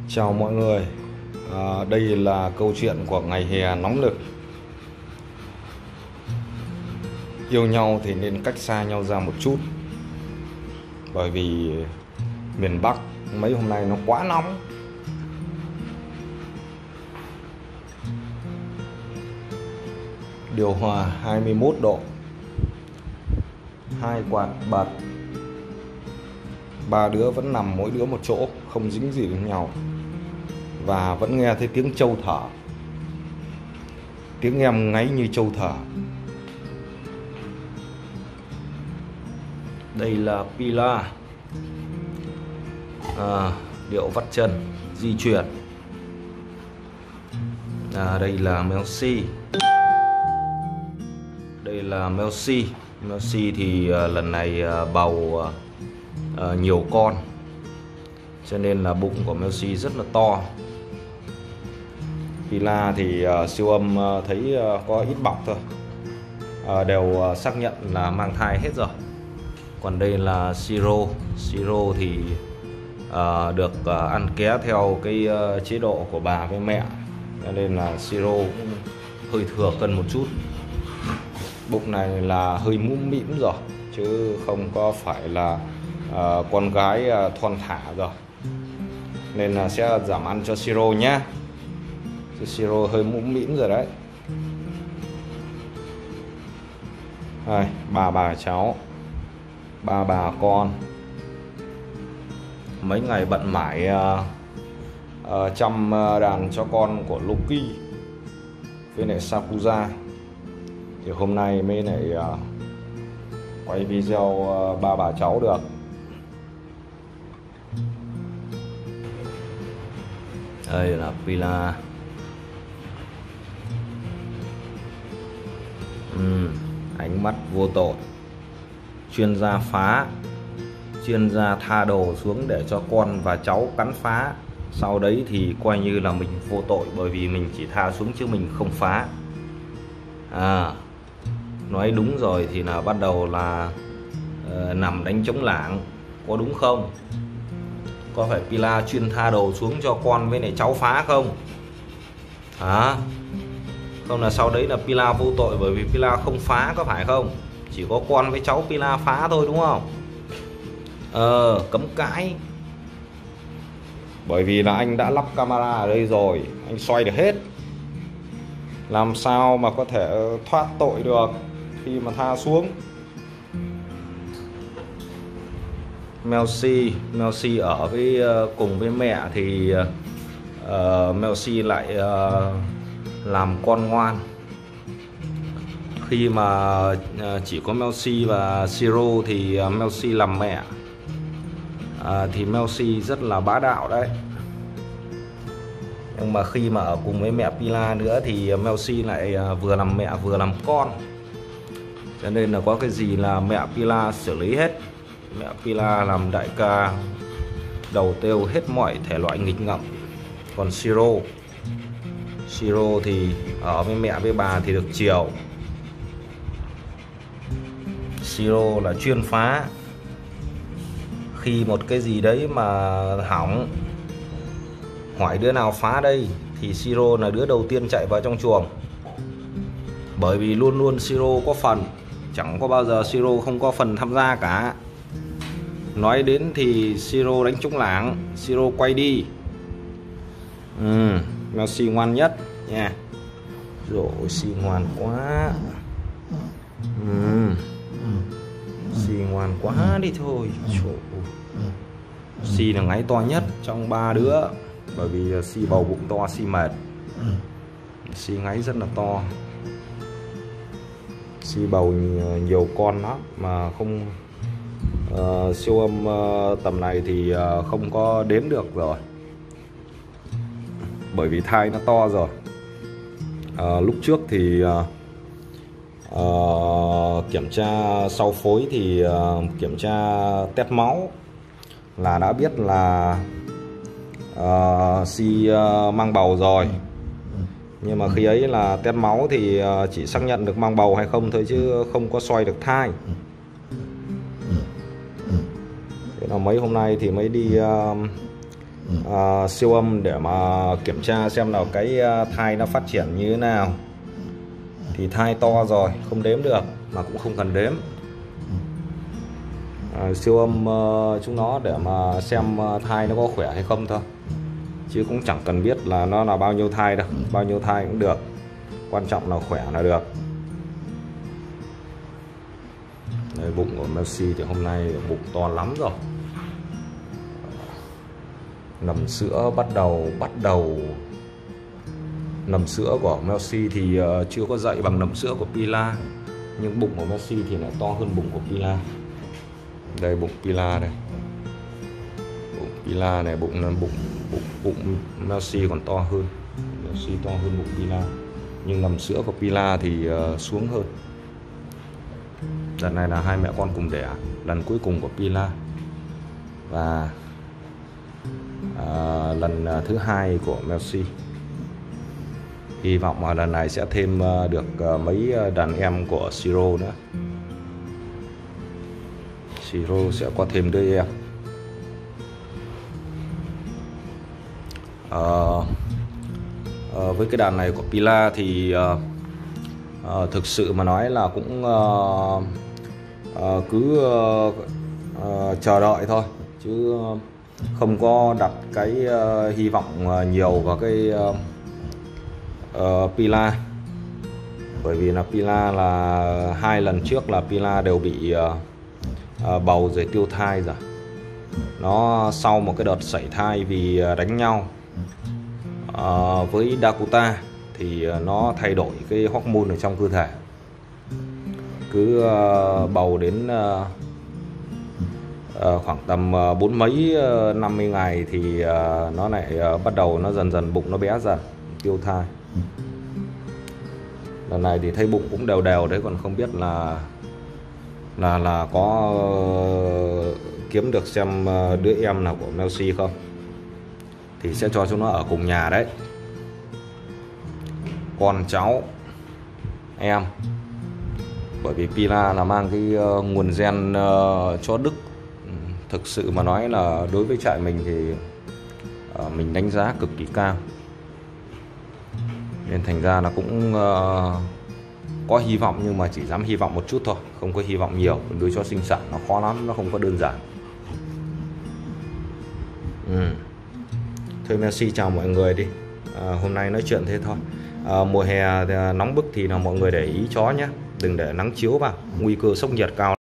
Chào mọi người, đây là câu chuyện của ngày hè nóng nực. Yêu nhau thì nên cách xa nhau ra một chút, bởi vì miền Bắc mấy hôm nay nó quá nóng. Điều hòa 21 độ, 2 quạt bật, 3 đứa vẫn nằm mỗi đứa một chỗ, không dính gì đến nhau, và vẫn nghe thấy tiếng trâu thở. Tiếng em ngáy như trâu thở. Đây là Pila, điệu vắt chân di chuyển. Đây là Melsi. Đây là Melsi. Melsi thì lần này bầu nhiều con, cho nên là bụng của Melsi rất là to. Pila thì siêu âm thấy có ít bọc thôi, đều xác nhận là mang thai hết rồi. Còn đây là Siro. Siro thì được ăn ké theo cái chế độ của bà với mẹ, cho nên là Siro cũng hơi thừa cân một chút. Bụng này là hơi mũm mĩm rồi, chứ không có phải là con gái thon thả rồi, nên là sẽ giảm ăn cho Siro nhé. Siro hơi mũm mĩm rồi đấy. Đây, ba bà cháu, ba bà con. Mấy ngày bận mãi chăm đàn cho con của Loki với lại Sakuza, thì hôm nay mới lại quay video ba bà cháu được. Đây là Pila. Ánh mắt vô tội. Chuyên gia phá, chuyên gia tha đồ xuống để cho con và cháu cắn phá. Sau đấy thì coi như là mình vô tội, bởi vì mình chỉ tha xuống chứ mình không phá. Nói đúng rồi thì là bắt đầu là nằm đánh trống lảng, có đúng không? Có phải Pila chuyên tha đồ xuống cho con với lại cháu phá không? Không là sau đấy là Pila vô tội, bởi vì Pila không phá, có phải không? Chỉ có con với cháu Pila phá thôi, đúng không? Cấm cãi. Bởi vì là anh đã lắp camera ở đây rồi, anh xoay được hết, làm sao mà có thể thoát tội được khi mà tha xuống. Melsi ở với cùng với mẹ thì Melsi lại làm con ngoan. Khi mà chỉ có Melsi và Siro thì Melsi làm mẹ, thì Melsi rất là bá đạo đấy. Nhưng mà khi mà ở cùng với mẹ Pila nữa thì Melsi lại vừa làm mẹ vừa làm con, cho nên là có cái gì là mẹ Pila xử lý hết. Mẹ Pila làm đại ca, đầu tiêu hết mọi thể loại nghịch ngợm. Còn Siro thì ở với mẹ với bà thì được chiều. Siro là chuyên phá. Khi một cái gì đấy mà hỏng, hỏi đứa nào phá đây, thì Siro là đứa đầu tiên chạy vào trong chuồng. Bởi vì luôn luôn Siro có phần, chẳng có bao giờ Siro không có phần tham gia cả. Nói đến thì Siro đánh trống lảng, Siro quay đi. Melsi ngoan nhất nha. Rồi, Si ngoan quá. Si ngoan quá đi thôi. Si là ngáy to nhất trong ba đứa, bởi vì Si bầu bụng to, Si mệt. Si ngáy rất là to. Si bầu nhiều con lắm, mà không siêu âm tầm này thì không có đếm được rồi, bởi vì thai nó to rồi. Lúc trước thì kiểm tra sau phối thì kiểm tra test máu là đã biết là Si mang bầu rồi. Nhưng mà khi ấy là test máu thì chỉ xác nhận được mang bầu hay không thôi, chứ không có soi được thai. Thế là mấy hôm nay thì mới đi siêu âm để mà kiểm tra xem nào cái thai nó phát triển như thế nào. Thì thai to rồi không đếm được mà cũng không cần đếm. Siêu âm chúng nó để mà xem thai nó có khỏe hay không thôi, chứ cũng chẳng cần biết là nó là bao nhiêu thai đâu, bao nhiêu thai cũng được, quan trọng là khỏe là được. Đây, bụng của Mercy thì hôm nay bụng to lắm rồi. Nằm sữa bắt đầu nằm sữa của Mercy thì chưa có dậy bằng nằm sữa của Pila, nhưng bụng của Mercy thì lại to hơn bụng của Pila. Đây bụng Pila này, bụng Pila này, bụng Mercy còn to hơn, Mercy to hơn bụng Pila, nhưng nằm sữa của Pila thì xuống hơn. Lần này là hai mẹ con cùng đẻ, lần cuối cùng của Pila và lần thứ hai của Mercy. Hy vọng mà lần này sẽ thêm được mấy đàn em của Siro nữa. Siro sẽ có thêm đứa em. Với cái đàn này của Pila thì thực sự mà nói là cũng cứ chờ đợi thôi, chứ không có đặt cái hy vọng nhiều vào cái Pila. Bởi vì là Pila là hai lần trước là Pila đều bị bầu rồi tiêu thai rồi. Nó sau một cái đợt sảy thai vì đánh nhau với Dakota thì nó thay đổi cái hormone ở trong cơ thể. Cứ bầu đến khoảng tầm 40 mấy 50 ngày thì nó lại bắt đầu nó dần dần bụng nó bé dần, tiêu thai. Lần này thì thấy bụng cũng đều đều đấy, còn không biết là có kiếm được xem đứa em nào của Mercy không, thì sẽ cho chúng nó ở cùng nhà đấy, con cháu em. Bởi vì Pila là mang cái nguồn gen chó Đức. Thực sự mà nói là đối với trại mình thì mình đánh giá cực kỳ cao, nên thành ra là cũng có hy vọng, nhưng mà chỉ dám hy vọng một chút thôi, không có hy vọng nhiều. Nuôi chó sinh sản nó khó lắm, nó không có đơn giản. Thôi Mercy chào mọi người đi. Hôm nay nói chuyện thế thôi. Mùa hè nóng bức thì là mọi người để ý chó nhé, đừng để nắng chiếu vào, nguy cơ sốc nhiệt cao.